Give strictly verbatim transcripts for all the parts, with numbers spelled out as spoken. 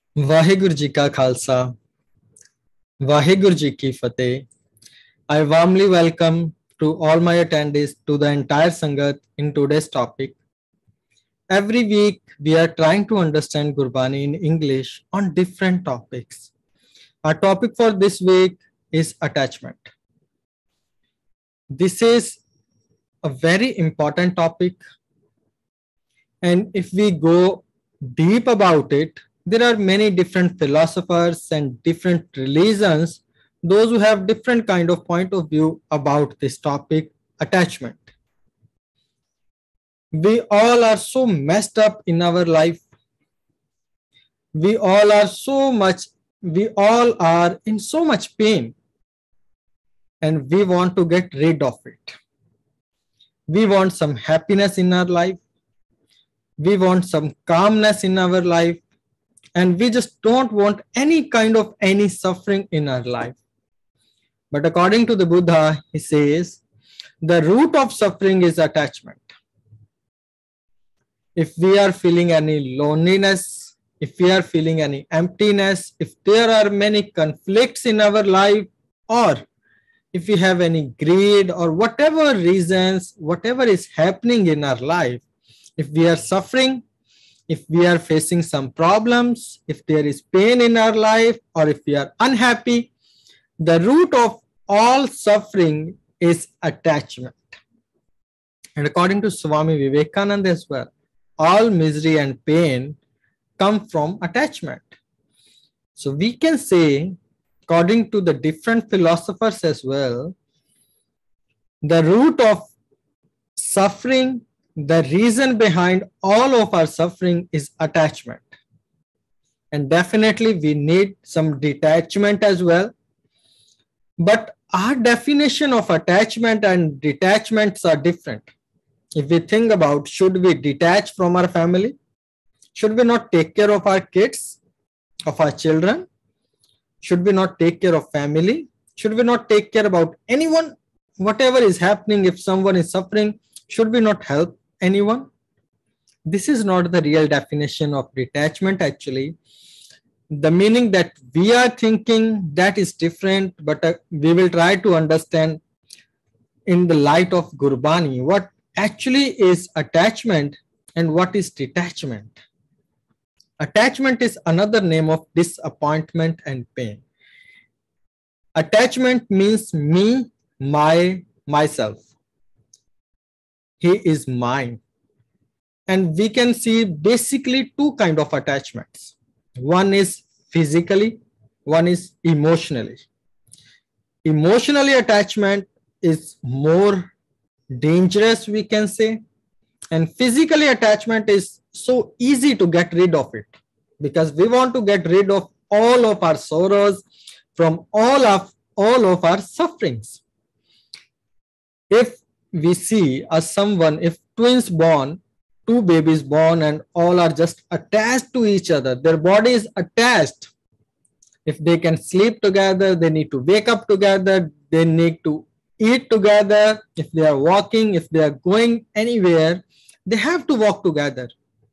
वाहिगुरु जी का खालसा, वाहिगुरु जी की फतेह. I warmly welcome to all my attendees to the entire Sangat in today's topic. Every week, we are trying to understand Gurbani in English on different topics. Our topic for this week is attachment. This is a very important topic, and if we go deep about it, there are many different philosophers and different religions, those who have different kind of point of view about this topic, attachment. We all are so messed up in our life. We all are so much, we all are in so much pain, and we want to get rid of it. We want some happiness in our life. We want some calmness in our life, and we just don't want any kind of any suffering in our life. But according to the Buddha, he says, the root of suffering is attachment. If we are feeling any loneliness, if we are feeling any emptiness, if there are many conflicts in our life, or if we have any greed or whatever reasons, whatever is happening in our life, if we are suffering, if we are facing some problems, if there is pain in our life, or if we are unhappy, the root of all suffering is attachment. And according to Swami Vivekananda as well, all misery and pain come from attachment. So we can say, according to the different philosophers as well, the root of suffering, the reason behind all of our suffering is attachment. And definitely we need some detachment as well. But our definition of attachment and detachments are different. If we think about, should we detach from our family? Should we not take care of our kids, of our children? Should we not take care of family? Should we not take care about anyone? Whatever is happening, if someone is suffering, should we not help anyone? This is not the real definition of detachment actually. The meaning that we are thinking, that is different, but uh, we will try to understand in the light of Gurbani what actually is attachment and what is detachment. Attachment is another name of disappointment and pain. Attachment means me, my, myself. He is mine. And we can see basically two kind of attachments. One is physically, one is emotionally. Emotionally attachment is more dangerous, we can say, and physically attachment is so easy to get rid of it, because we want to get rid of all of our sorrows, from all of all of our sufferings. If we see as someone, if twins born, two babies born and all are just attached to each other, their body is attached. If they can sleep together, they need to wake up together, they need to eat together. If they are walking, if they are going anywhere, they have to walk together.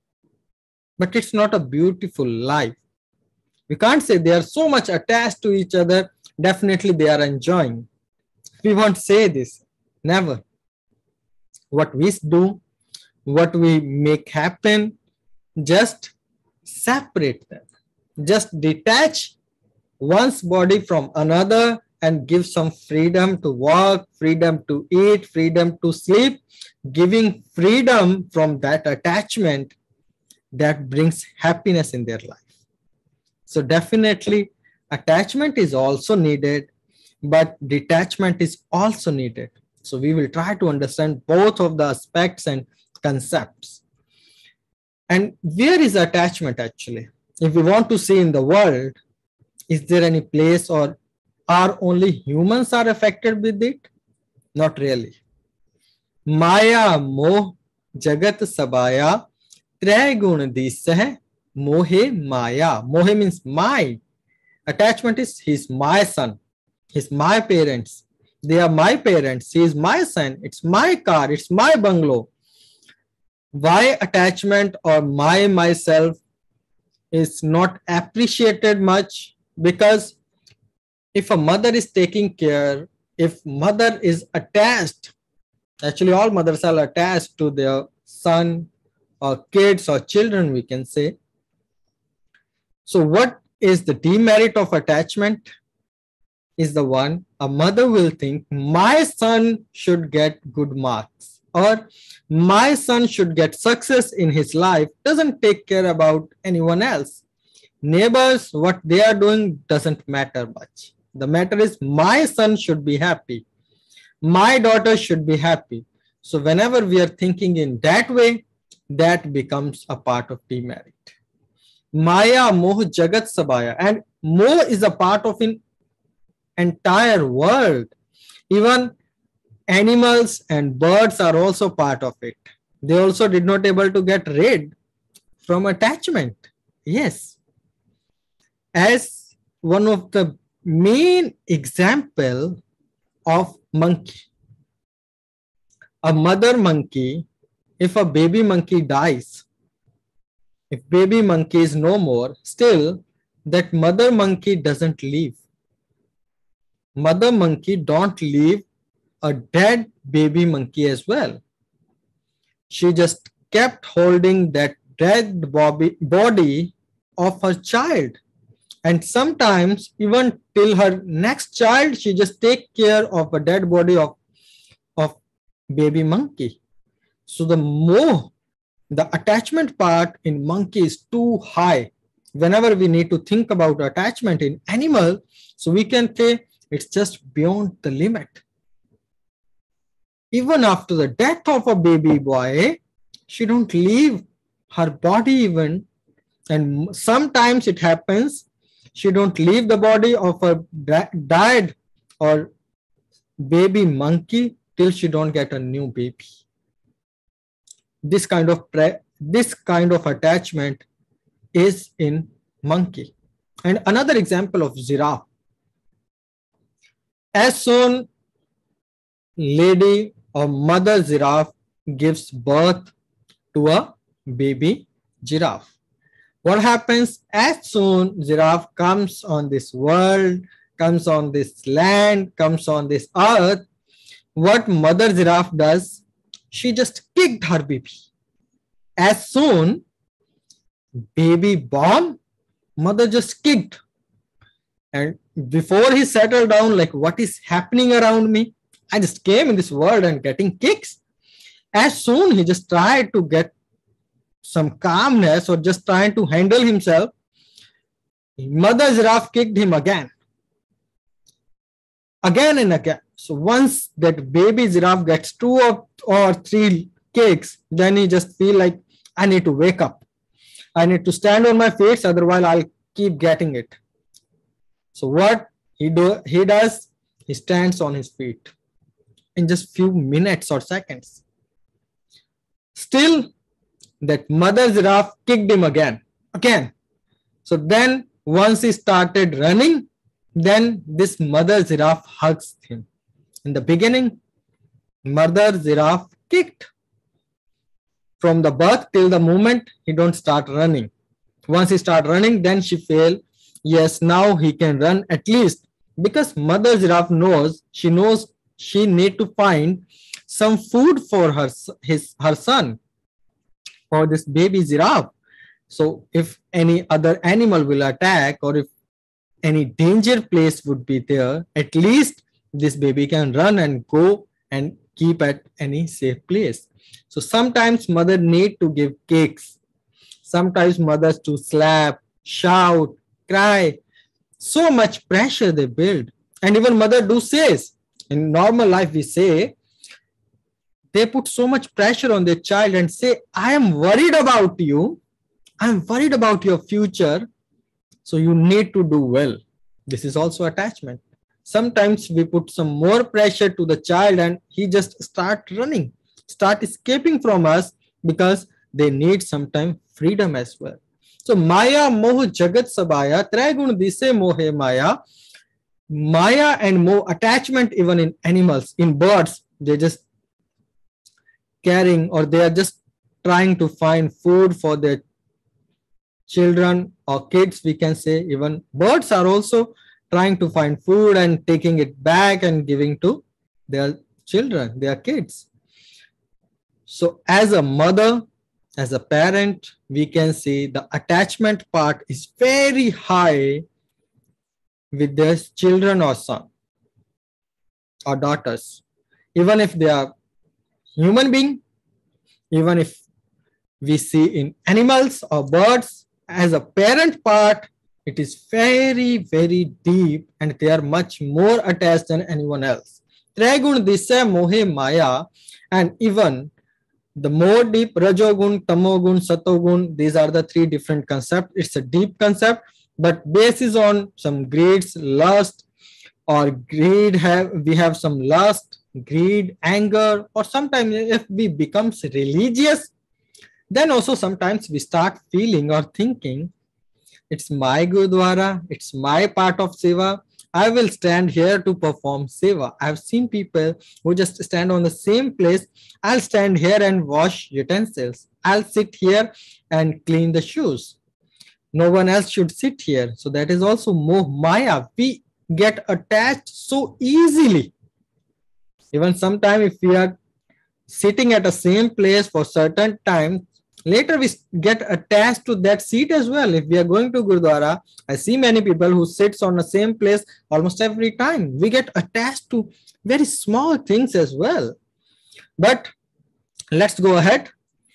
But it's not a beautiful life. We can't say they are so much attached to each other, definitely they are enjoying. We won't say this, never. What we do, what we make happen, just separate them. Just detach one's body from another and give some freedom to walk, freedom to eat, freedom to sleep. Giving freedom from that attachment, that brings happiness in their life. So definitely attachment is also needed, but detachment is also needed. So we will try to understand both of the aspects and concepts. And where is attachment actually? If we want to see in the world, is there any place, or are only humans are affected with it? Not really. Maya moh jagat sabaya trey gun disah mohe maya. Mohe means my. Attachment is he's my son, he's my parents, they are my parents, he is my son, it's my car, it's my bungalow. Why attachment or my, myself? is not appreciated much, because if a mother is taking care, if mother is attached, actually all mothers are attached to their son or kids or children, we can say. So what is the demerit of attachment? Is the one, a mother will think my son should get good marks, or my son should get success in his life, doesn't take care about anyone else. Neighbors, what they are doing doesn't matter much. The matter is my son should be happy. My daughter should be happy. So whenever we are thinking in that way, that becomes a part of demerit. Maya, moh, jagat sabaya. And moh is a part of an entire world. Even animals and birds are also part of it. They also did not able to get rid from attachment. Yes. As one of the main example of monkey. A mother monkey, if a baby monkey dies, if baby monkey is no more, still that mother monkey doesn't leave. Mother monkey don't leave a dead baby monkey as well. She just kept holding that dead body of her child. And sometimes even till her next child, she just take care of a dead body of, of baby monkey. So the more the attachment part in monkey is too high. Whenever we need to think about attachment in animal, so we can say it's just beyond the limit. Even after the death of a baby boy, she don't leave her body even. And sometimes it happens, she don't leave the body of a died or baby monkey till she don't get a new baby. This kind of pre this kind of attachment is in monkey. And another example of giraffe. As soon lady or mother giraffe gives birth to a baby giraffe, what happens? As soon giraffe comes on this world, comes on this land, comes on this earth, what mother giraffe does? She just kicked her baby. As soon baby born, mother just kicked. And before he settled down, like, what is happening around me? I just came in this world and getting kicks. As soon he just tried to get some calmness or just trying to handle himself, mother giraffe kicked him again. Again and again. So once that baby giraffe gets two or, or three kicks, then he just feel like, I need to wake up. I need to stand on my feet, otherwise I'll keep getting it. So what he do he does, he stands on his feet in just few minutes or seconds. Still, that mother giraffe kicked him again, again. So then once he started running, then this mother giraffe hugs him. In the beginning, mother giraffe kicked. From the birth till the moment he don't start running. Once he start running, then she feel, yes, now he can run at least, because mother giraffe knows, she knows she need to find some food for her, his, her son, or this baby giraffe. So if any other animal will attack, or if any danger place would be there, at least this baby can run and go and keep at any safe place. So sometimes mother need to give cakes. Sometimes mothers to slap, shout, cry. So much pressure they build. And even mother do says, in normal life we say, they put so much pressure on their child and say, I am worried about you. I am worried about your future. So you need to do well. This is also attachment. Sometimes we put some more pressure to the child and he just start running, start escaping from us, because they need sometimes freedom as well. So Maya, Moh, Jagat, Sabaya, Trigun, Dise, Mohe, Maya. Maya and Moh, attachment even in animals, in birds, they just carrying, or they are just trying to find food for their children or kids, we can say, even birds are also trying to find food and taking it back and giving to their children, their kids. So as a mother, as a parent, we can see the attachment part is very high with their children or son or daughters. Even if they are human being, even if we see in animals or birds, as a parent part, it is very, very deep and they are much more attached than anyone else. Trigun, Disya, Mohe, Maya, and even the more deep, Rajogun, Tamogun, Satogun, these are the three different concepts. It's a deep concept, but basis on some greeds, lust, or greed, have we have some lust, greed, anger, or sometimes if we becomes religious, then also sometimes we start feeling or thinking, it's my Gurdwara, it's my part of Seva, I will stand here to perform Seva. I've seen people who just stand on the same place, I'll stand here and wash utensils, I'll sit here and clean the shoes. No one else should sit here. So that is also Moh Maya. We get attached so easily. Even sometime if we are sitting at the same place for certain time, later we get attached to that seat as well. If we are going to Gurdwara, I see many people who sits on the same place almost every time. We get attached to very small things as well. But let's go ahead.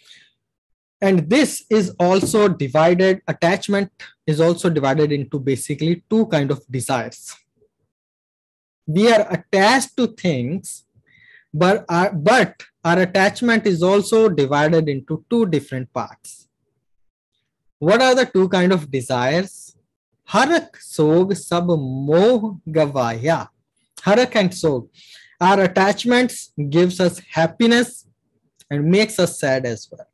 And this is also divided, attachment is also divided into basically two kind of desires. We are attached to things, but our, but our attachment is also divided into two different parts. What are the two kind of desires? Harak, Sog, Sab, Moh, Gavaya. Harak and Sog. Our attachments gives us happiness and makes us sad as well.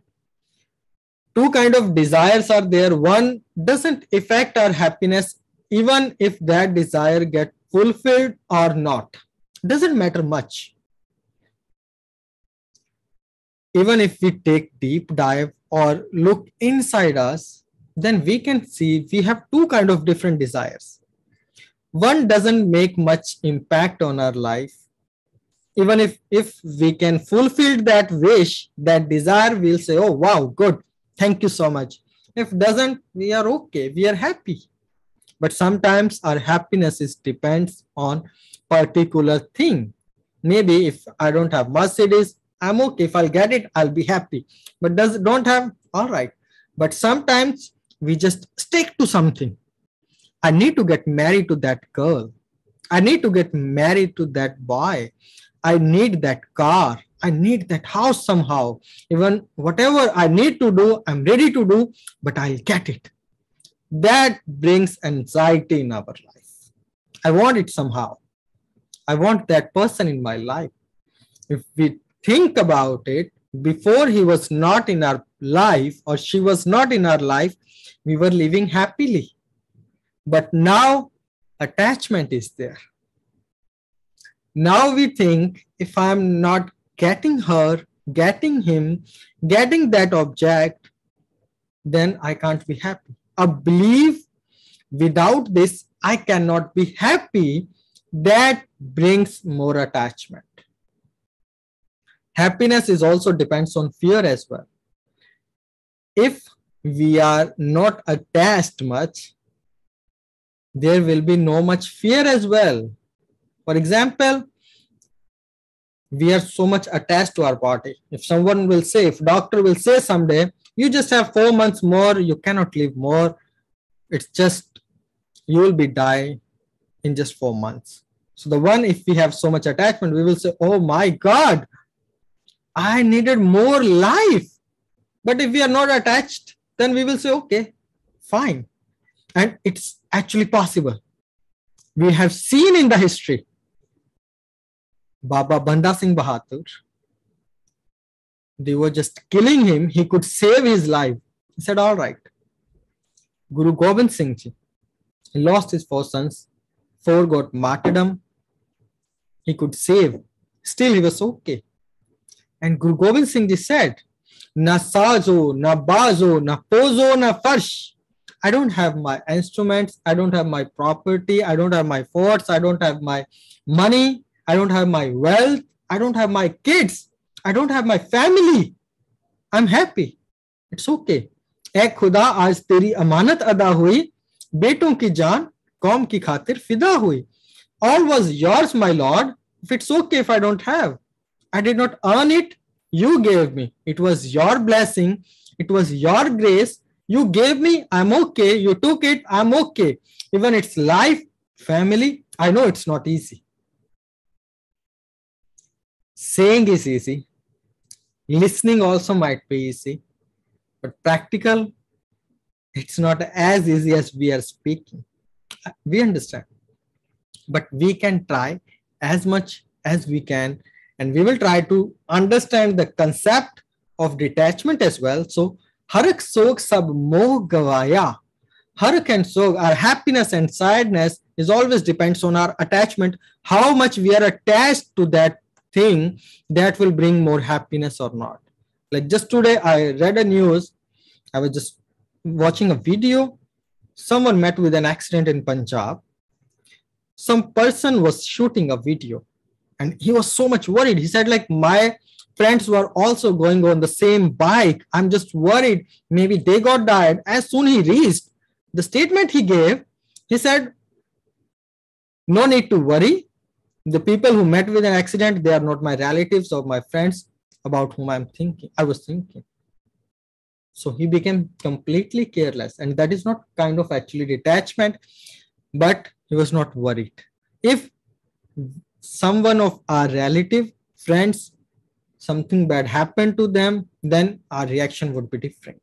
Two kind of desires are there. One doesn't affect our happiness even if that desire get fulfilled or not. Doesn't matter much. Even if we take deep dive or look inside us, then we can see we have two kind of different desires. One doesn't make much impact on our life. Even if, if we can fulfill that wish, that desire, we'll say, oh, wow, good. Thank you so much. If doesn't, we are okay. We are happy. But sometimes our happiness is depends on particular thing. Maybe if I don't have Mercedes, I'm okay. If I'll get it, I'll be happy. But does don't have, all right. But sometimes we just stick to something. I need to get married to that girl. I need to get married to that boy. I need that car. I need that house somehow. Even whatever I need to do, I'm ready to do, but I'll get it. That brings anxiety in our life. I want it somehow. I want that person in my life. If we think about it, before he was not in our life or she was not in our life, we were living happily. But now attachment is there. Now we think if I'm not getting her, getting him, getting that object, then I can't be happy. A belief without this, I cannot be happy, that brings more attachment. Happiness is also depends on fear as well. If we are not attached much, there will be no much fear as well. For example, we are so much attached to our body. If someone will say, if doctor will say someday, you just have four months more, you cannot live more. It's just, you will be die in just four months. So the one, if we have so much attachment, we will say, oh my God, I needed more life. But if we are not attached, then we will say, okay, fine. And it's actually possible. We have seen in the history, Baba Banda Singh Bahadur, they were just killing him. He could save his life. He said, all right. Guru Gobind Singh Ji, he lost his four sons. Four got martyrdom. He could save. Still, he was okay. And Guru Gobind Singh Ji said, Na sazo, na bazo, na pozo, na farsh. I don't have my instruments. I don't have my property. I don't have my forts. I don't have my money. I don't have my wealth. I don't have my kids. I don't have my family. I'm happy. It's okay. ए खुदा आज तेरी अमानत अदा हुई, बेटों की जान कौम की खातिर फिदा हुई. All was yours, my Lord. If it's okay if I don't have. I did not earn it. You gave me. It was your blessing. It was your grace. You gave me. I'm okay. You took it. I'm okay. Even it's life, family. I know it's not easy. Saying is easy. Listening also might be easy. But practical, it's not as easy as we are speaking. We understand. But we can try as much as we can, and we will try to understand the concept of detachment as well. So, harak sog sab moh gavaya. Harak and sog, our happiness and sadness is always depends on our attachment, how much we are attached to that thing that will bring more happiness or not. Like just today, I read a news. I was just watching a video. Someone met with an accident in Punjab. Some person was shooting a video and he was so much worried. He said, like, my friends were also going on the same bike. I'm just worried. Maybe they got died. As soon he reached, the statement he gave, he said, no need to worry. The people who met with an accident, they are not my relatives or my friends about whom I'm thinking. I was thinking. So he became completely careless. And that is not kind of actually detachment, but he was not worried. If someone of our relative, friends, something bad happened to them, then our reaction would be different.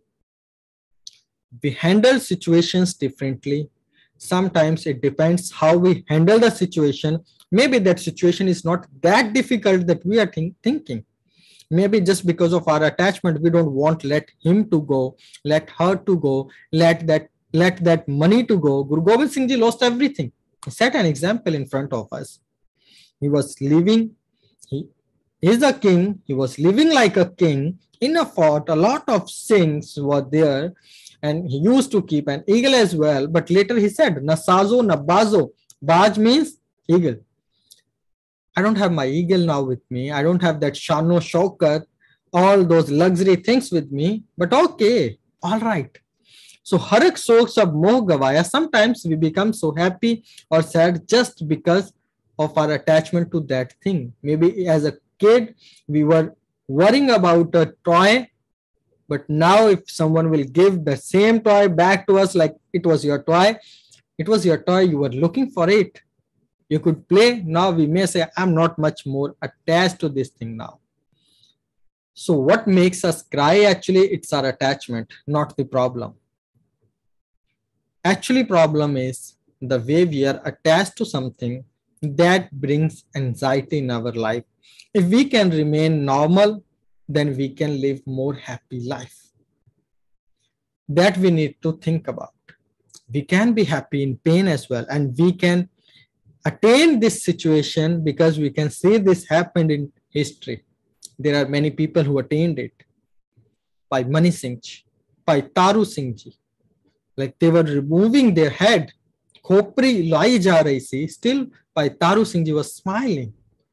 We handle situations differently. Sometimes it depends how we handle the situation. Maybe that situation is not that difficult that we are think thinking. Maybe just because of our attachment, we don't want let him to go, let her to go, let that let that money to go. Guru Gobind Singh Ji lost everything. He set an example in front of us. He was living, he is a king, he was living like a king in a fort. A lot of things were there, and he used to keep an eagle as well. But later he said, Nasazo, Nabazo. Baj means eagle. I don't have my eagle now with me. I don't have that Shano Shaukat, all those luxury things with me. But okay, all right. So harak sog sab moh gavaya. Sometimes we become so happy or sad just because of our attachment to that thing. Maybe as a kid, we were worrying about a toy, but now if someone will give the same toy back to us like it was your toy, it was your toy, you were looking for it. You could play. Now we may say, I'm not much more attached to this thing now. So what makes us cry? Actually, it's our attachment, not the problem. Actually, problem is the way we are attached to something that brings anxiety in our life. If we can remain normal, then we can live more happy life. That we need to think about. We can be happy in pain as well, and we can attain this situation because we can see this happened in history. There are many people who attained it. By Mani Singh Ji, by Taru Singh Ji. Like they were removing their head. Khopri lai ja rahi si. Still, by Taru Singh Ji was smiling.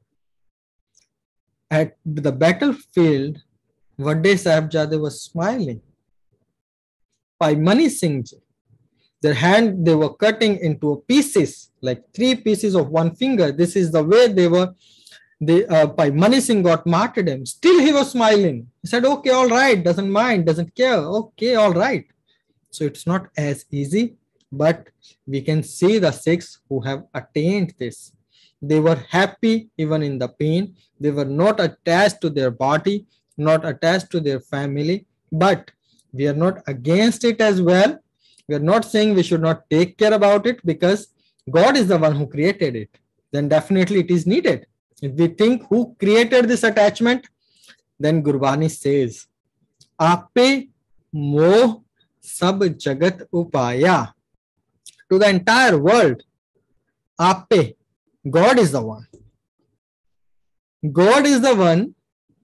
At the battlefield, Vadde Sahibzade was smiling. By Mani Singh Ji, their hand they were cutting into pieces, like three pieces of one finger. This is the way they were. They uh, by Mani Singh got martyrdom. Still he was smiling. He said, okay, all right, doesn't mind, doesn't care. Okay, all right. So it's not as easy, but we can see the Sikhs who have attained this. They were happy even in the pain. They were not attached to their body, not attached to their family, but we are not against it as well. We are not saying we should not take care about it because God is the one who created it. Then definitely it is needed. If we think who created this attachment, then Gurbani says, Ape moh sab jagat upaya. To the entire world, Ape, God is the one. God is the one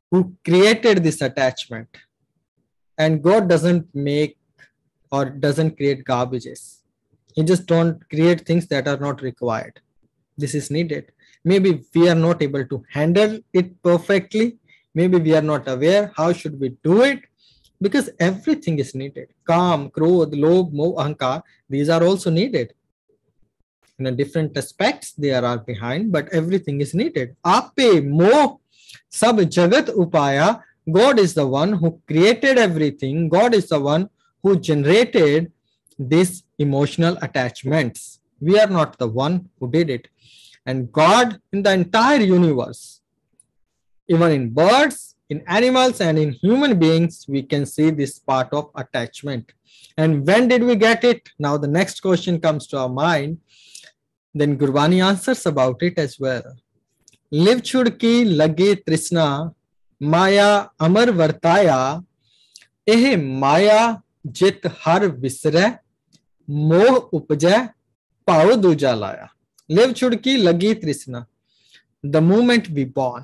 who created this attachment. And God doesn't make or doesn't create garbages. He just don't create things that are not required. This is needed. Maybe we are not able to handle it perfectly. Maybe we are not aware how should we do it, because everything is needed. Kam, krodh, lobh, moh, ahankar, these are also needed. In a different aspects they are behind, but everything is needed. Ape moh sab jagat upaya. God is the one who created everything. God is the one who generated these emotional attachments. We are not the one who did it. And God in the entire universe, even in birds, in animals, and in human beings, we can see this part of attachment. And when did we get it? Now the next question comes to our mind. Then Gurbani answers about it as well. Liv chudki lage trisna, maya amar vartaya, eh maya jit har visre, moh upjay pao duja laya. Liv chudki lagi trisna. The moment we born,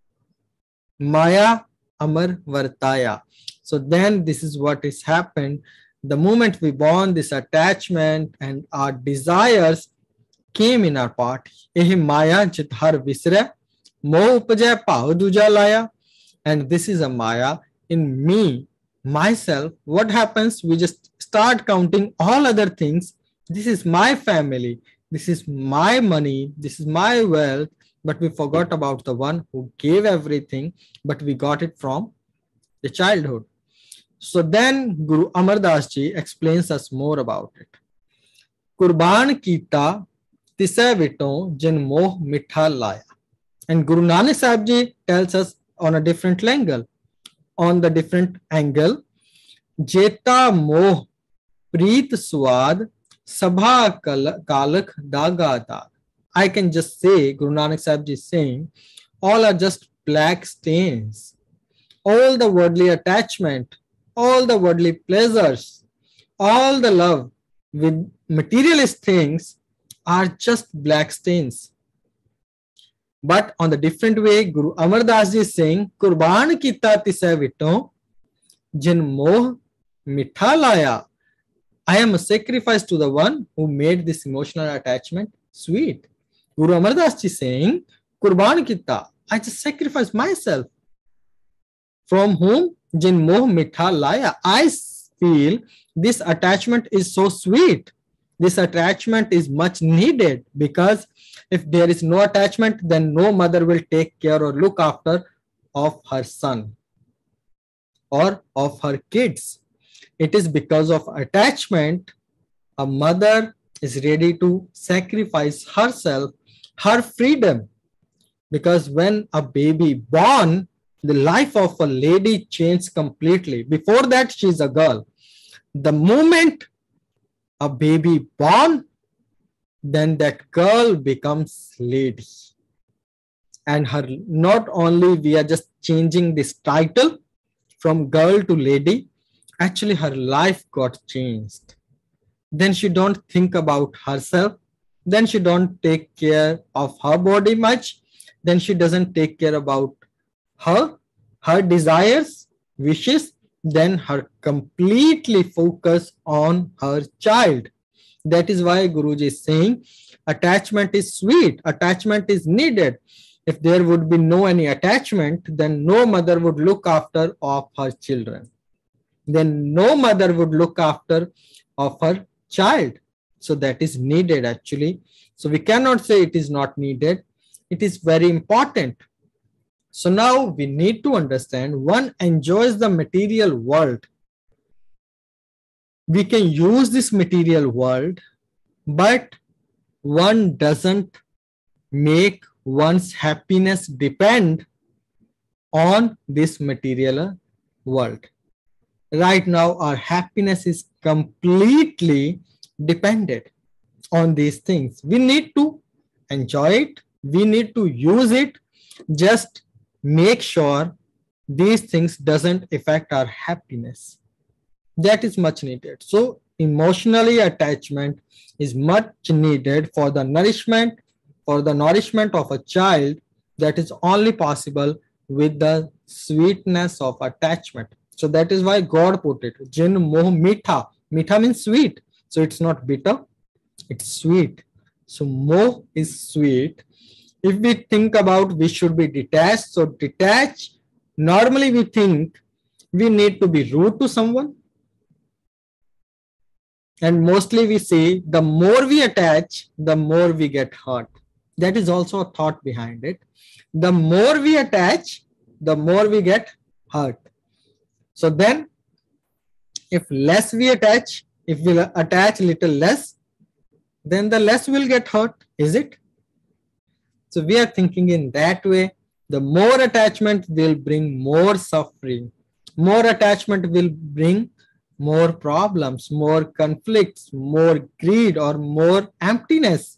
maya amar vartaya. So then this is what has happened. The moment we born, this attachment and our desires came in our part. Eh maya jit har visre, moh upjay pao duja laya. And this is a maya in me, myself. What happens? We just start counting all other things. This is my family. This is my money. This is my wealth. But we forgot about the one who gave everything, but we got it from the childhood. So then Guru Amar Das Ji explains us more about it. Kurban kita tisai viton jin moh mitha laya. And Guru Nanak Sahib Ji tells us on a different angle. On the different angle, Jeta moh preet swad sabha kalak daga dag. I can just say, Guru Nanak Sahib Ji is saying, all are just black stains. All the worldly attachment, all the worldly pleasures, all the love with materialist things are just black stains. But on the different way, Guru Amar Das Ji is saying, Kurban kita tisai viton, jin moh mitha laya. I am a sacrifice to the one who made this emotional attachment sweet. Guru Amar Das Ji is saying, Kurban kita, I just sacrifice myself. From whom? Jin moh mitha laya. I feel this attachment is so sweet. This attachment is much needed, because if there is no attachment, then no mother will take care or look after of her son or of her kids. It is because of attachment a mother is ready to sacrifice herself, her freedom. Because when a baby born, the life of a lady changes completely. Before that, she is a girl. The moment a baby born, then that girl becomes lady. And her, not only we are just changing this title from girl to lady, actually her life got changed. Then she don't think about herself. Then she don't take care of her body much. Then she doesn't take care about her, her desires, wishes. Then her completely focus on her child. That is why Guruji is saying attachment is sweet, attachment is needed. If there would be no any attachment, then no mother would look after of her children. Then no mother would look after of her child. So that is needed actually. So we cannot say it is not needed. It is very important. So now we need to understand, one enjoys the material world. We can use this material world, but one doesn't make one's happiness depend on this material world. Right now, our happiness is completely dependent on these things. We need to enjoy it. We need to use it. Just make sure these things doesn't affect our happiness. That is much needed. So emotionally attachment is much needed for the nourishment, for the nourishment of a child. That is only possible with the sweetness of attachment. So that is why God put it. Jin moh mitha. Mitha means sweet. So it's not bitter, it's sweet. So moh is sweet. If we think about we should be detached, so detached, normally we think we need to be rude to someone. And mostly we say the more we attach, the more we get hurt. That is also a thought behind it. The more we attach, the more we get hurt. So then, if less we attach, if we attach little less, then the less will get hurt, is it? So we are thinking in that way. The more attachment will bring more suffering. More attachment will bring more problems, more conflicts, more greed, or more emptiness.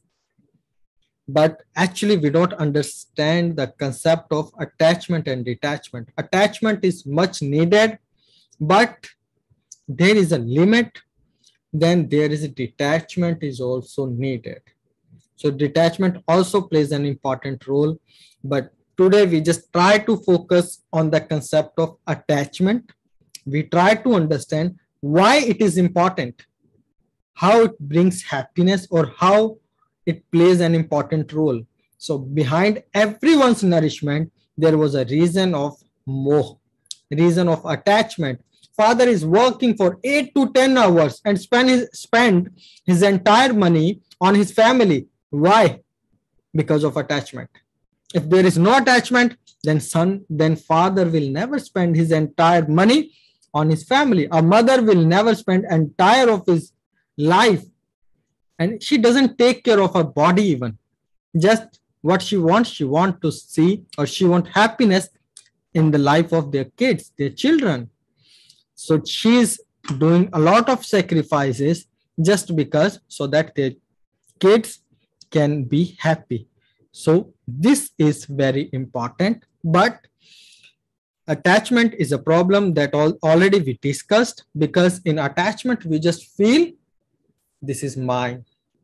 But actually, we don't understand the concept of attachment and detachment. Attachment is much needed, but there is a limit. Then there is a detachment is also needed. So detachment also plays an important role. But today we just try to focus on the concept of attachment. We try to understand why it is important, how it brings happiness, or how it plays an important role. So behind everyone's nourishment, there was a reason of moh, reason of attachment. Father is working for eight to ten hours and spend his, spend his entire money on his family. Why? Because of attachment. If there is no attachment, then son, then father will never spend his entire money on his family. A mother will never spend entire of his life, and she doesn't take care of her body even. Just what she wants, she wants to see, or she wants happiness in the life of their kids, their children. So she's doing a lot of sacrifices just because, so that their kids can be happy. So this is very important. But attachment is a problem that all, already we discussed, because in attachment we just feel this is mine.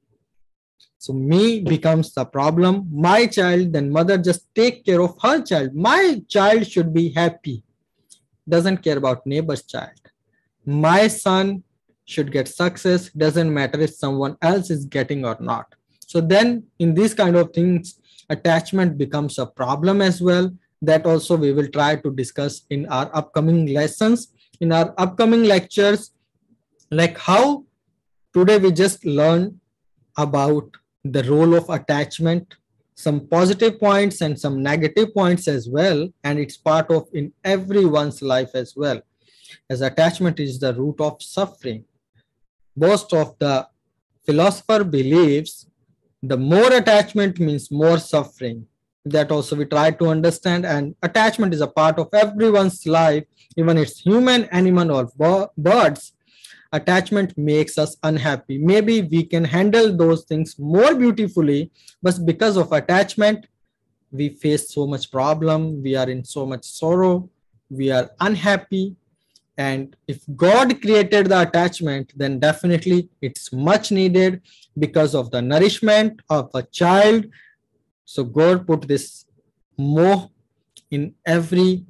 So me becomes the problem. My child, then mother just take care of her child. My child should be happy. Doesn't care about neighbor's child. My son should get success. Doesn't matter if someone else is getting or not. So then in these kind of things, attachment becomes a problem as well. That also we will try to discuss in our upcoming lessons, in our upcoming lectures, like how today we just learned about the role of attachment, some positive points and some negative points as well, and it's part of in everyone's life as well, as attachment is the root of suffering. Most of the philosopher believes the more attachment means more suffering. That also we try to understand, and attachment is a part of everyone's life, even it's human, animal, or birds. Attachment makes us unhappy. Maybe we can handle those things more beautifully, but because of attachment, we face so much problem, we are in so much sorrow, we are unhappy. And if God created the attachment, then definitely it's much needed because of the nourishment of a child. So God put this moh in every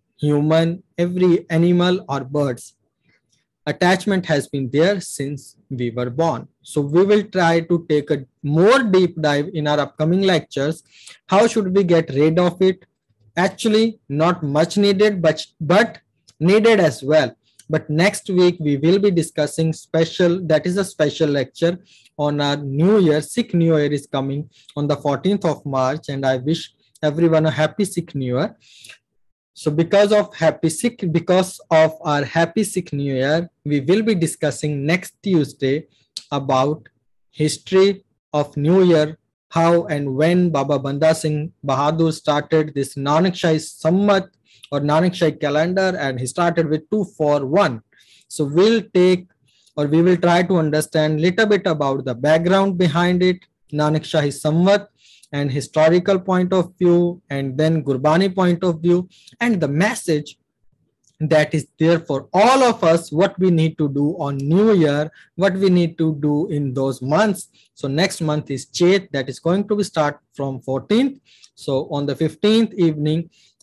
human, every animal or birds. Attachment has been there since we were born. So we will try to take a more deep dive in our upcoming lectures. How should we get rid of it? Actually, not much needed, but, but needed as well. But next week we will be discussing special, that is a special lecture on our New Year. Sikh New Year is coming on the fourteenth of March, and I wish everyone a happy Sikh New Year. So because of happy Sikh, because of our happy Sikh New Year, we will be discussing next Tuesday about history of New Year, how and when Baba Banda Singh Bahadur started this Nanak Shahi Sammat or Nanak Shahi calendar, and he started with two four one. So we'll take, or we will try to understand little bit about the background behind it, Nanak Shahi Samvat, and historical point of view, and then Gurbani point of view, and the message that is there for all of us, what we need to do on New Year, what we need to do in those months. So next month is Chet, that is going to be start from fourteenth. So on the fifteenth evening,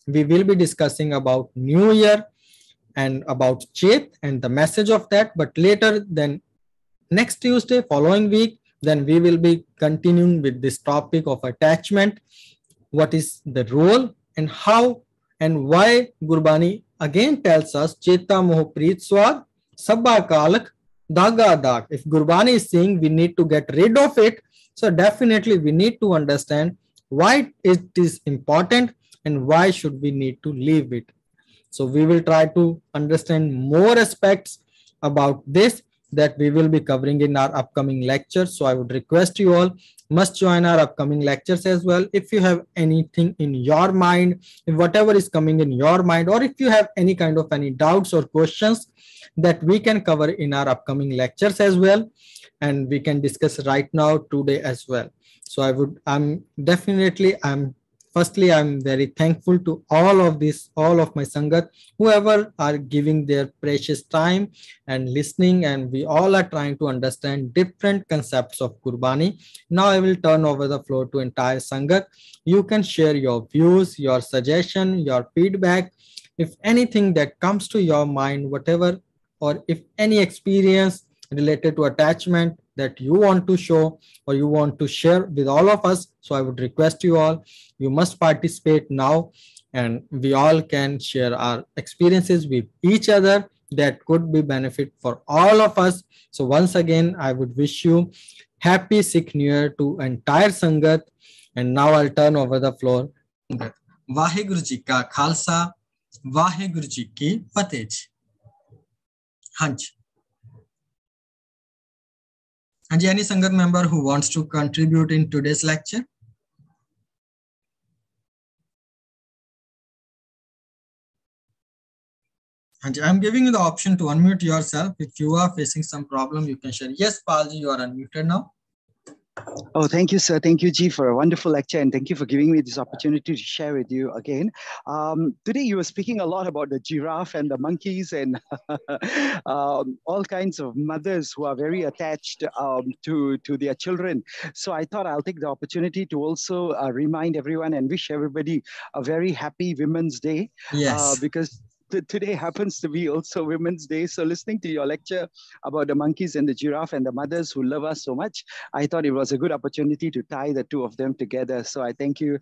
we will be discussing about New Year and about Chet and the message of that. But later, then next Tuesday, following week, then we will be continuing with this topic of attachment. What is the role and how and why Gurbani again tells us Cheta Moh Preet Swad Sabba Kalak Daga Dag. If Gurbani is saying we need to get rid of it, so definitely we need to understand why it is important and why should we need to leave it. So we will try to understand more aspects about this that we will be covering in our upcoming lectures. So I would request you all must join our upcoming lectures as well. If you have anything in your mind, if whatever is coming in your mind, or if you have any kind of any doubts or questions that we can cover in our upcoming lectures as well, and we can discuss right now today as well. So I would, I'm definitely, I'm Firstly, I'm very thankful to all of this, all of my Sangat, whoever are giving their precious time and listening, and we all are trying to understand different concepts of Gurbani. Now I will turn over the floor to entire Sangat. You can share your views, your suggestion, your feedback, if anything that comes to your mind, whatever, or if any experience related to attachment that you want to show or you want to share with all of us. So I would request you all, you must participate now, and we all can share our experiences with each other that could be benefit for all of us. So once again, I would wish you happy Sikh New Year to entire Sangat. And now I'll turn over the floor. Vaheguru Ji Ka Khalsa, Vaheguru Ji Ki Fateh. Hanji. And any Sangat member who wants to contribute in today's lecture? And I'm giving you the option to unmute yourself. If you are facing some problem, you can share. Yes, Palji, you are unmuted now. Oh, thank you, sir. Thank you, G, for a wonderful lecture. And thank you for giving me this opportunity to share with you again. Um, today, you were speaking a lot about the giraffe and the monkeys and um, all kinds of mothers who are very attached um, to, to their children. So I thought I'll take the opportunity to also uh, remind everyone and wish everybody a very happy Women's Day. Yes. Uh, because today happens to be also Women's Day. So listening to your lecture about the monkeys and the giraffe and the mothers who love us so much, I thought it was a good opportunity to tie the two of them together. So I thank you.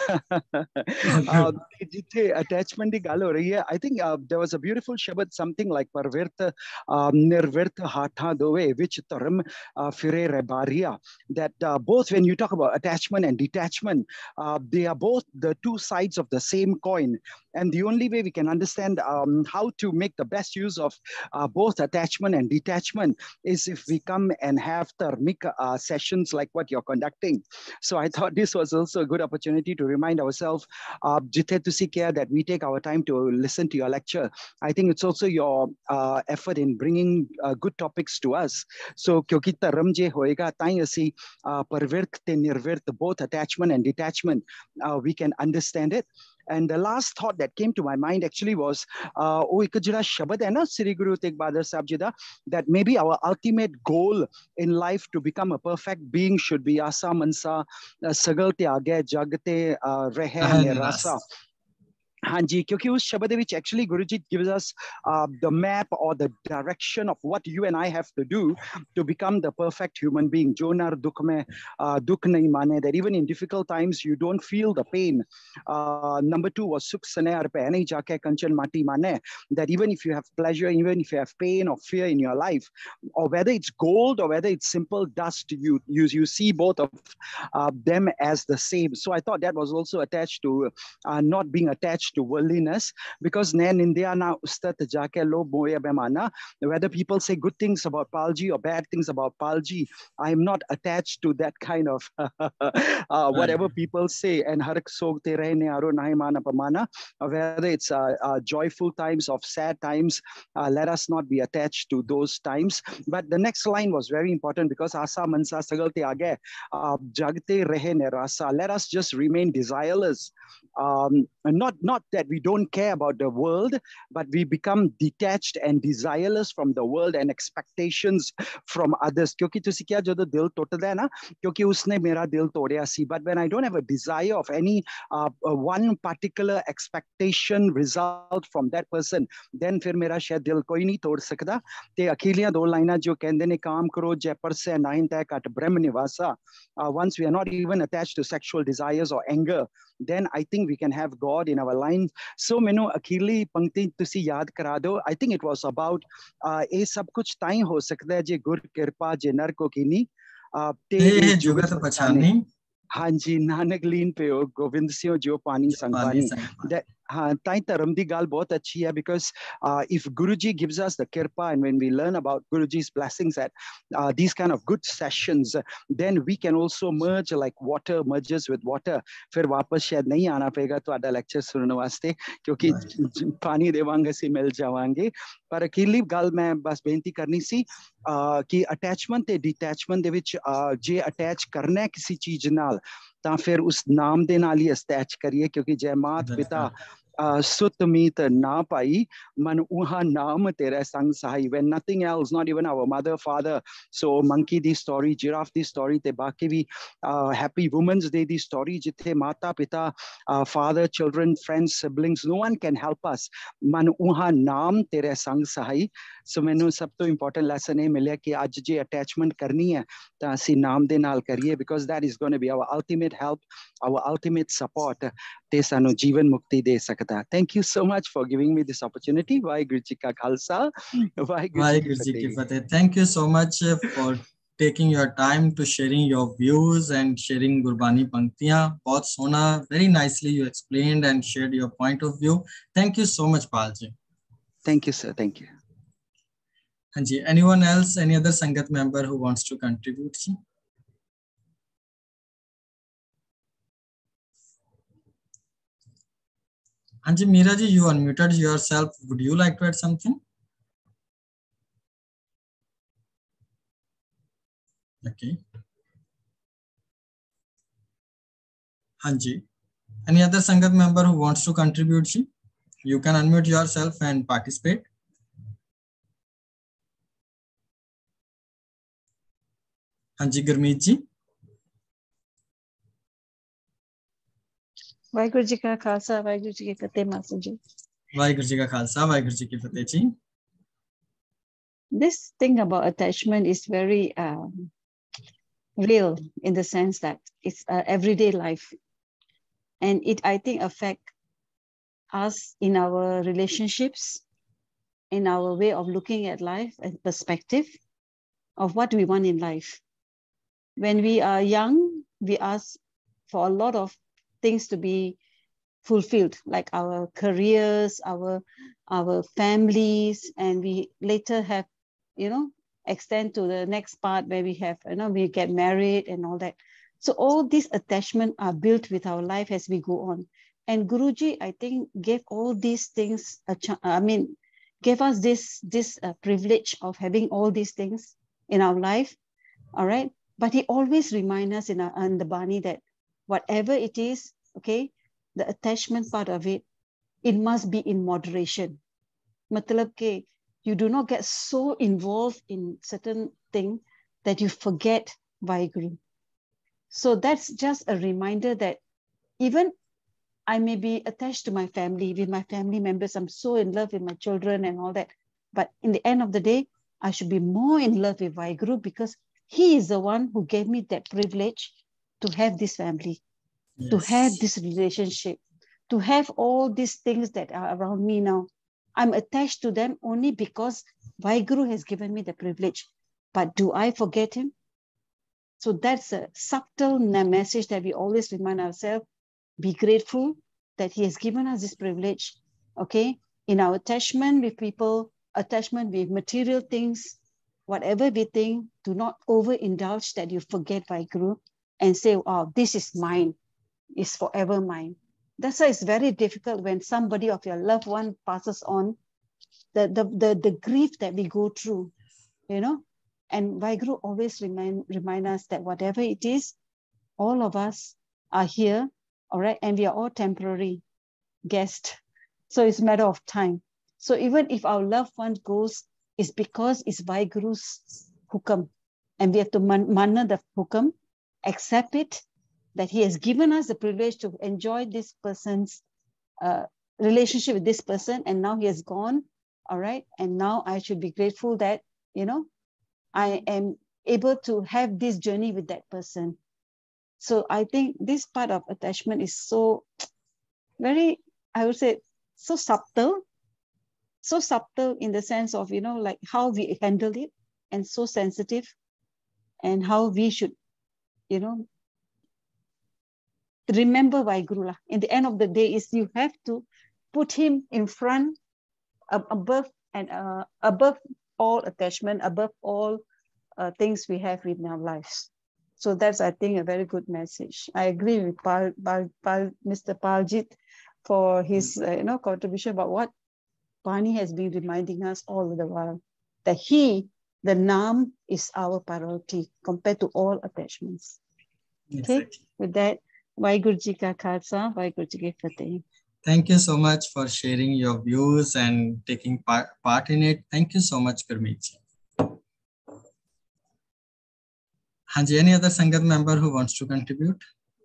um, attachment di gal ho rahi hai. I think uh, there was a beautiful Shabad, something like Parvirta um, Nirvirta Hatha Dove, which Taram Fire Rebaria, that uh, both when you talk about attachment and detachment, uh, they are both the two sides of the same coin. And the only way we can understand um, how to make the best use of uh, both attachment and detachment is if we come and have thermic uh, sessions like what you're conducting. So I thought this was also a good opportunity to remind ourselves, uh, Jithe Tusi Care, that we take our time to listen to your lecture. I think it's also your uh, effort in bringing uh, good topics to us. So kyunki dharm je hoega, tai asi parvirt te nirvirt, both attachment and detachment, uh, we can understand it. And the last thought that came to my mind actually was, uh, Shabad hai na Sri Guru Tegh Bahadur Sahib Ji da, that maybe our ultimate goal in life to become a perfect being should be Asa Mansa Sagal Tyage Jagte Rehe Nirasa. Hanji, kyunki us shabad which actually Guruji gives us uh, the map or the direction of what you and I have to do to become the perfect human being. Jonar dukh mein dukh nahi mane, that even in difficult times you don't feel the pain. Uh, number two was sukh sane ar pe nahi jaake kanchan mati mane, that even if you have pleasure, even if you have pain or fear in your life, or whether it's gold or whether it's simple dust, you you, you see both of uh, them as the same. So I thought that was also attached to uh, not being attached to worldliness, because Nain India na ustat jaake lo boya bemana, whether people say good things about Palji or bad things about Palji, I am not attached to that kind of uh, whatever people say. And harak sog te rehne aro nahi mana pamana, whether it's uh, uh, joyful times or sad times, uh, let us not be attached to those times. But the next line was very important, because asa mansa sagal te aage jagte rehne rasa, let us just remain desireless, um, and not not not that we don't care about the world, but we become detached and desireless from the world and expectations from others. क्योंकि तुसी क्या जो दिल टूटदा है ना, क्योंकि उसने मेरा दिल तोड़िया सी. But when I don't have a desire of any uh, uh, one particular expectation result from that person, then फिर मेरा शायद दिल कोई नहीं तोड़ सकता. ते अखिलियां दो लाइना जो कहंदे ने काम करो जयपर से नाइन तय cut Brahma निवासा. Once we are not even attached to sexual desires or anger, then I think we can have God in our life. So मैंने अखिली पंक्ति तुसी याद करा दो. I think it was about uh, ये सब कुछ ताई हो सकता है जे गुर कृपा जे नर को कीनी uh, ते जुगत पहचानी. हाँ जी, नानक लीन पे हो गोविंद सिंह जो पानी संग पानी. That हाँ, ताई धर्म दी गाल बहुत अच्छी है, because uh, if Guruji gives us the kirpa, and when we learn about Guruji's blessings at uh, these kind of good sessions, then we can also merge like water merges with water. फिर वापस शायद नहीं आना पड़ेगा तो आधा lecture सुनने वास्ते, क्योंकि पानी देवांगे से मिल जावांगे. पर अकेली गाल मैं बस बेनती करनी सी uh, कि अटैचमेंट ते डिटैचमेंट दे विच uh, जे अटैच करना है किसी चीज नाल, ਤਾਂ ਫਿਰ ਉਸ ਨਾਮ ਦੇ ਨਾਲ ਹੀ ਅਟੈਚ ਕਰੀਏ, ਕਿਉਂਕਿ ਜੈ ਮਾਤ ਪਿਤਾ ਸੁਤ ਮੀਤ ਨਾ ਪਾਈ ਮਨ ਉਹਾ ਨਾਮ ਤੇਰਾ ਸੰਗ ਸਹਾਈ. When nothing else, not even our mother, father. So monkey the story, giraffe the story, ਤੇ ਬਾਕੀ ਵੀ uh, happy women's day ਦੀ story, ਜਿੱਥੇ ਮਾਤਾ ਪਿਤਾ, uh, father, children, friends, siblings, no one can help us. ਮਨ ਉਹਾ ਨਾਮ ਤੇਰਾ ਸੰਗ ਸਹਾਈ. So ਮੈਨੂੰ ਸਭ ਤੋਂ important lesson ਇਹ ਮਿਲਿਆ ਕਿ ਅੱਜ ਜੇ attachment ਕਰਨੀ ਹੈ ਤਾਂ ਅਸੀਂ ਨਾਮ ਦੇ ਨਾਲ ਕਰੀਏ, because that is going to be our ultimate help, our ultimate support. ਤੇ ਸਾਨੂੰ ਜੀਵਨ ਮੁਕਤੀ ਦੇ ਸਕਦਾ. Thank you so much for giving me this opportunity. Waheguru ji ਕਾ ਖਾਲਸਾ, ਵਾਹਿਗੁਰੂ ਜੀ ਕੀ ਫਤਿਹ. Thank you so much for taking your time to sharing your views and sharing Gurbani Panktiyan. बहुत सोना, very nicely you explained and shared your point of view. Thank you so much, Pal ji. Thank you, sir. Thank you. Hanji, anyone else, any other Sangat member who wants to contribute? Ji? Hanji, Meera ji, you unmuted yourself. Would you like to add something? Okay. Hanji, any other Sangat member who wants to contribute? Ji? You can unmute yourself and participate. Hanji, Gurmeet ji. Waheguru ji का खालसा, वाहिगुरु जी की फतेह. Master जी, वाहिगुरु जी का खालसा, वाहिगुरु जी की फतेह जी. This thing about attachment is very um, real in the sense that it's uh, everyday life, and it I think affect us in our relationships, in our way of looking at life and perspective of what we want in life. When we are young, we ask for a lot of things to be fulfilled, like our careers, our our families, and we later have, you know, extend to the next part where we have, you know, we get married and all that. So all these attachments are built with our life as we go on. And Guruji, I think, gave all these things, a ch- I mean, gave us this, this uh, privilege of having all these things in our life, all right? But he always reminds us in, our, in the Bani that whatever it is, okay, the attachment part of it, it must be in moderation. Matlab ke, you do not get so involved in certain thing that you forget Vaheguru. So that's just a reminder that even I may be attached to my family, with my family members, I'm so in love with my children and all that. But in the end of the day, I should be more in love with Vaheguru, because he is the one who gave me that privilege to have this family, yes, to have this relationship, to have all these things that are around me now. I'm attached to them only because Vaheguru has given me the privilege. But do I forget him? So that's a subtle message that we always remind ourselves. Be grateful that he has given us this privilege, okay? In our attachment with people, attachment with material things, whatever we think, do not overindulge that you forget Vaheguru and say, oh, this is mine, it's forever mine. That's why it's very difficult when somebody of your loved one passes on, the, the, the, the grief that we go through, you know? And Vaheguru always remind, remind us that whatever it is, all of us are here, all right? And we are all temporary. guest. So it's a matter of time. So even if our loved one goes, it's because it's Vaheguru's hukam. And we have to man mana the hukam, accept it, that he has given us the privilege to enjoy this person's uh, relationship with this person, and now he has gone, all right? And now I should be grateful that, you know, I am able to have this journey with that person. So I think this part of attachment is so very, I would say, so subtle, so subtle in the sense of, you know, like how we handle it, and so sensitive, and how we should, you know, remember Vaheguru. In the end of the day, is you have to put him in front, uh, above and uh, above all attachment, above all uh, things we have in our lives. So that's, I think, a very good message. I agree with Pal, Pal, Pal, Mister Paljit for his uh, you know, contribution about what Bani has been reminding us all the while, that he, the Naam, is our priority compared to all attachments. Okay, exactly. With that, Vaheguru Ji Ka Khalsa, Vaheguru Ji Ki Fateh. Thank you so much for sharing your views and taking part, part in it. Thank you so much, Gurmeet Ji. Hanji, any other Sangat member who wants to contribute?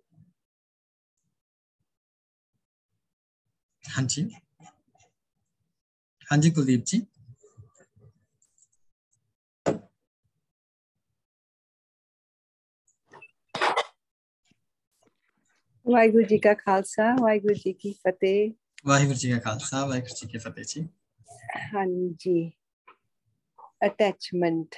Hanji? Hanji Kuldeep Ji? Vaheguru Ji Ka Khalsa, Vaheguru Ji Ki Fateh. Vaheguru Ji Ka Khalsa, Vaheguru Ji Ki Fateh Ji. Hanji. Attachment.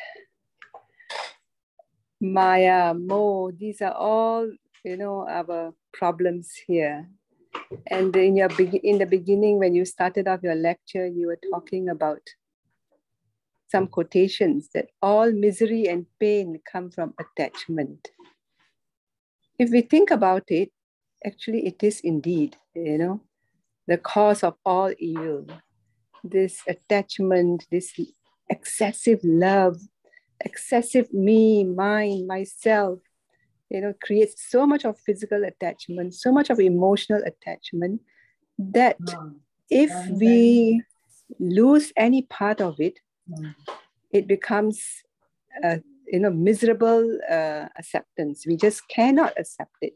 Maya, Moh, these are all, you know, our problems here. And in your in the beginning, when you started off your lecture, you were talking about some quotations that all misery and pain come from attachment. If we think about it, actually it is indeed, you know, the cause of all evil. This attachment, this excessive love, excessive me, mine, myself, you know, creates so much of physical attachment, so much of emotional attachment, that if we lose any part of it, it becomes a, you know, miserable uh, acceptance. We just cannot accept it.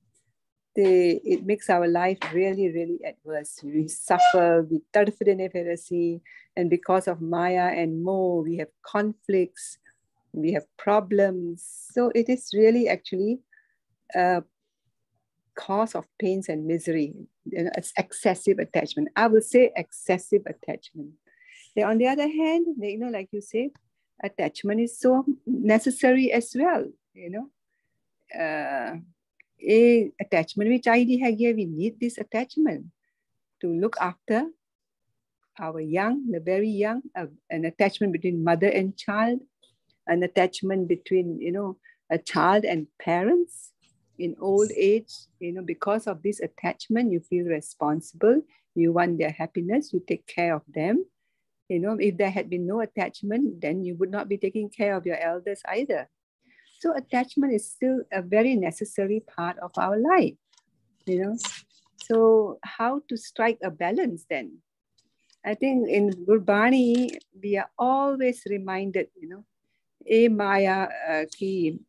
The, it makes our life really, really adverse. We suffer, we tarfidene, and because of Maya and Moh, we have conflicts, we have problems. So it is really actually a cause of pains and misery. You know, it's excessive attachment. I will say excessive attachment. Then on the other hand, you know, like you say, attachment is so necessary as well. You know, uh, a attachment which I D have, we need this attachment to look after our young, the very young, uh, an attachment between mother and child, an attachment between, you know, a child and parents in old age. You know, because of this attachment, you feel responsible, you want their happiness, you take care of them. You know, if there had been no attachment, then you would not be taking care of your elders either. So attachment is still a very necessary part of our life, you know. So how to strike a balance then? I think in Gurbani, we are always reminded, you know, E Maya uh, ki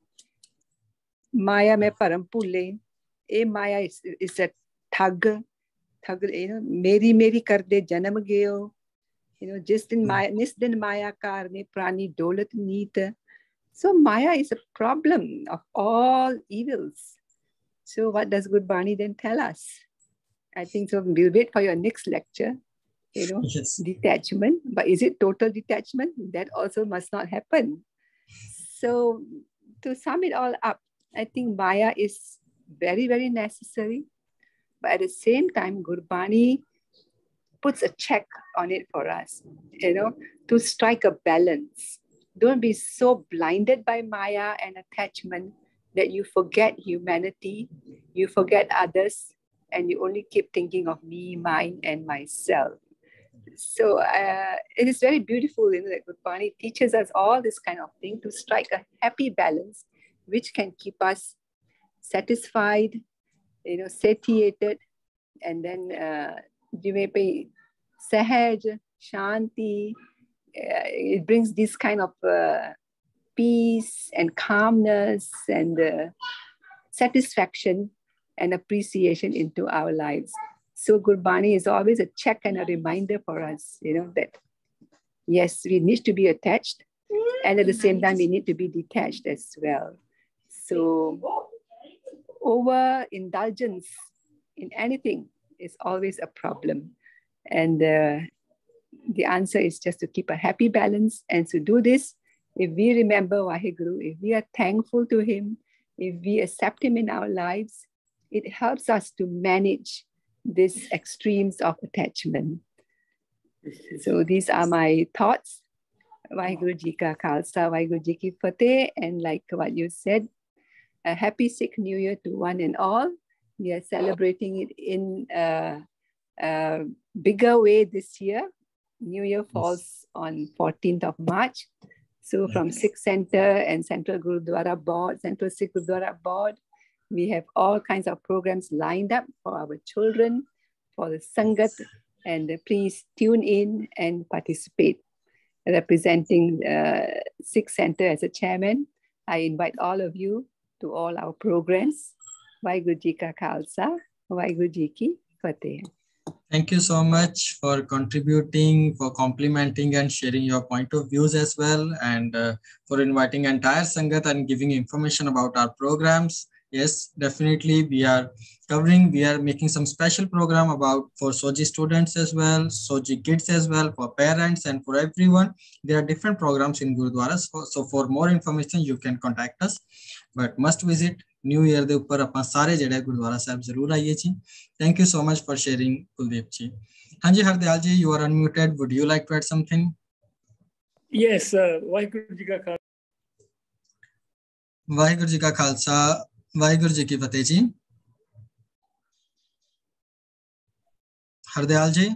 Maya mein param phule. E Maya is, is a thug, thug, you know, meri meri kar de janam gayo. You know, just in Maya, nis din Maya karne prani dolat neet. So Maya is a problem of all evils. So what does Gurbani then tell us? I think so. We'll wait for your next lecture. You know, yes. Detachment. But is it total detachment? That also must not happen. So to sum it all up, I think Maya is very, very necessary. But at the same time, Gurbani puts a check on it for us, you know, to strike a balance. Don't be so blinded by Maya and attachment that you forget humanity, you forget others, and you only keep thinking of me, mine, and myself. So uh, it is very beautiful, you know, that Gurbani teaches us all this kind of thing to strike a happy balance, which can keep us satisfied, you know, satiated, and then uh, ਜਿਵੇਂ ਪਈ ਸਹਿਜ shanti, uh, it brings this kind of uh, peace and calmness and uh, satisfaction and appreciation into our lives. So Gurbani is always a check and a reminder for us, you know, that yes, we need to be attached, and at the same time, we need to be detached as well. So overindulgence in anything is always a problem. And uh, the answer is just to keep a happy balance. And to do this, if we remember Waheguru, if we are thankful to him, if we accept him in our lives, it helps us to manage these extremes of attachment. So these are my thoughts. Waheguru Ji Ka Khalsa, Waheguru Ji Ki Fateh. And like what you said, a happy Sikh New Year to one and all. We are celebrating it in a, a bigger way this year. New Year falls yes. on fourteenth of March. So from Sikh Center and Central Gurudwara Board, Central Sikh Gurudwara Board, we have all kinds of programs lined up for our children, for the Sangat, and uh, please tune in and participate. Representing uh, Sikh Center as a chairman, I invite all of you to all our programs. Waheguru Ji Ka Khalsa, Waheguru Ji Ki Fateh. Thank you so much for contributing, for complimenting and sharing your point of views as well, and uh, for inviting entire Sangat and giving information about our programs. Yes, definitely we are covering, we are making some special program about for Soji students as well, Soji kids as well, for parents and for everyone. There are different programs in Gurudwaras. So, so for more information, you can contact us. But must visit New Year de upar apna sare jehde Gurudwara Sahib zarur aiye ji. Thank you so much for sharing, Kuldeep ji. Hanji Hardayal ji, you are unmuted. Would you like to add something? Yes, uh, Waheguru Ji Ka Khalsa. Waheguru Ji Ka Khalsa, Waheguru Ji Ki Fateh ji. Hardayal ji?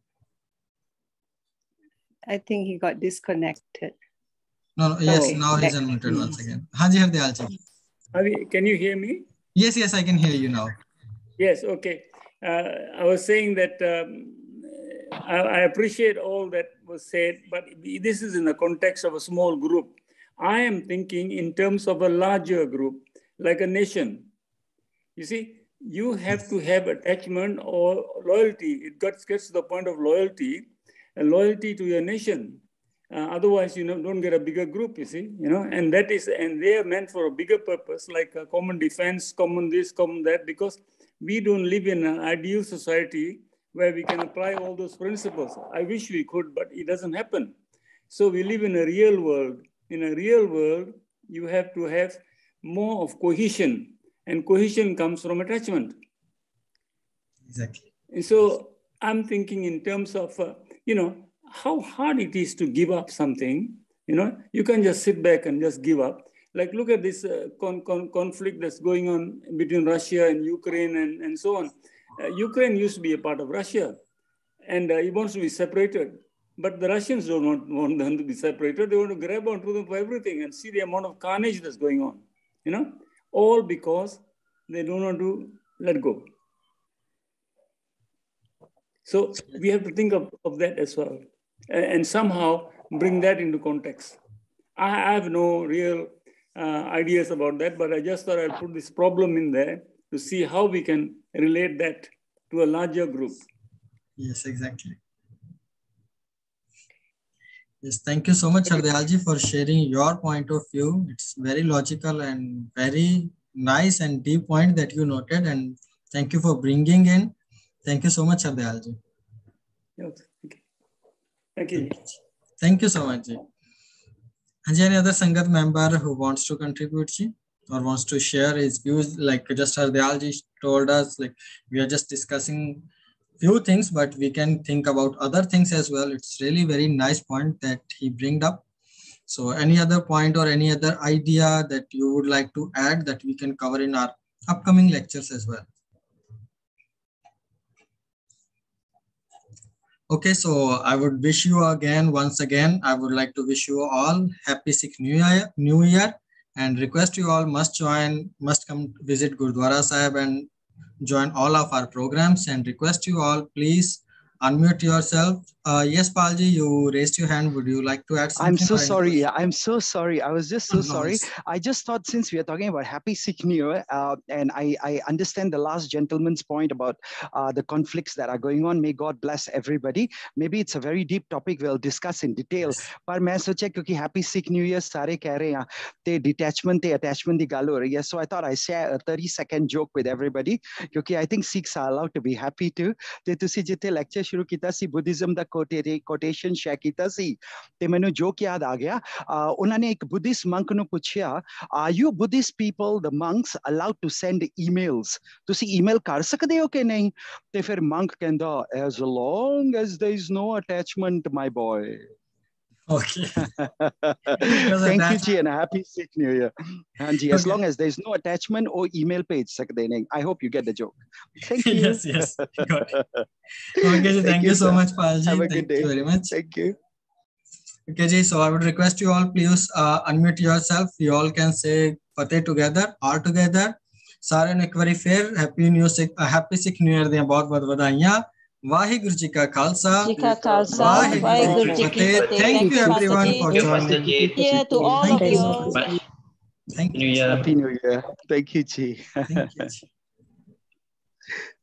I think he got disconnected. No, no yes, okay. now he's unmuted once again. Hanji Hardayal ji. Can you hear me? Yes, yes, I can hear you now. Yes, okay. Uh, I was saying that um, I, I appreciate all that was said, but this is in the context of a small group. I am thinking in terms of a larger group, like a nation. You see, you have to have attachment or loyalty. It gets, gets to the point of loyalty, and loyalty to your nation. Uh, otherwise, you know, don't get a bigger group, you see, you know, and that is, and they are meant for a bigger purpose, like a common defense, common this, common that, because we don't live in an ideal society where we can apply all those principles. I wish we could, but it doesn't happen. So we live in a real world. In a real world, you have to have more of cohesion, and cohesion comes from attachment. Exactly. And so I'm thinking in terms of, uh, you know, how hard it is to give up something. You know, you can just sit back and just give up. Like, look at this uh, con con conflict that's going on between Russia and Ukraine and, and so on. Uh, Ukraine used to be a part of Russia, and uh, it wants to be separated. But the Russians don't want, want them to be separated. They want to grab onto them for everything and see the amount of carnage that's going on. You know, all because they don't want to let go. So we have to think of, of that as well, and, and somehow bring that into context. I have no real uh, ideas about that, but I just thought I'd put this problem in there to see how we can relate that to a larger group. Yes, exactly. Yes, thank you so much, Hardayalji, for sharing your point of view. It's very logical and very nice and deep point that you noted, and thank you for bringing in. Thank you so much, Hardayalji. Yes, okay. Thank you. Thank you so much. Ji. Anji, any other Sangat member who wants to contribute ji, or wants to share his views? Like just Hardayalji told us, like we are just discussing few things, but we can think about other things as well. It's really very nice point that he bring up. So any other point or any other idea that you would like to add that we can cover in our upcoming lectures as well? Okay, so I would wish you again, once again, I would like to wish you all happy Sikh New Year, New Year, and request you all must join, must come visit Gurudwara Sahib and join all of our programs, and request you all, please unmute yourself. Uh, yes, Palji, you raised your hand. Would you like to add something? I'm so sorry. I'm so sorry. I was just so No, sorry. it's- I just thought since we are talking about Happy Sikh New Year, uh, and I, I understand the last gentleman's point about uh, the conflicts that are going on. May God bless everybody. Maybe it's a very deep topic we'll discuss in detail. But मैं सोचा क्योंकि Happy Sikh New Year सारे कह रहे हैं ते detachment ते attachment दी गल हो रही है. So I thought I share a thirty second joke with everybody क्योंकि I think Sikhs are allowed to be happy too. ते तुसी जिथे lecture शुरू किया सी Buddhism दा quotation share किया सी ते मैंने जोक याद आ गया. uh, उन्होंने एक बुद्धिस्ट मंक ਨੂੰ ਪੁੱਛਿਆ, are you Buddhist people, the monks, allowed to send emails? ਤੁਸੀਂ email ਕਰ ਸਕਦੇ ਹੋ ਕਿ ਨਹੀਂ? ਤੇ ਫਿਰ monk ਕਹਿੰਦਾ, as long as there is no attachment, my boy. Okay. Thank you ji, and a happy Sikh New Year. हाँ जी, as Okay. long as there is no attachment or email भेज सकते नहीं. I hope you get the joke. Thank you. Yes, yes. Got it. Okay, ji, thank you so sir. much, Palji. Have a Thank good day. you very much. Thank you. Okay, ji, so I would request you all, please uh, unmute yourself. You all can say Fateh together, all together. सारे ने एक बारी फिर happy new Sikh happy Sikh new year ਦੀਆਂ ਬਹੁਤ ਬਹੁਤ ਵਧਾਈਆਂ. ਵਾਹਿਗੁਰੂ ਜੀ ਕਾ ਖਾਲਸਾ, ਜੀ ਕਾ ਖਾਲਸਾ, ਵਾਹਿਗੁਰੂ ਵਾਹਿਗੁਰੂ ਜੀ ਕੀ ਫਤਿਹ. Thank you everyone for joining. Yeah, to all Thank of you. you. Thank you. Happy New Year. Thank you, Chi. Thank you.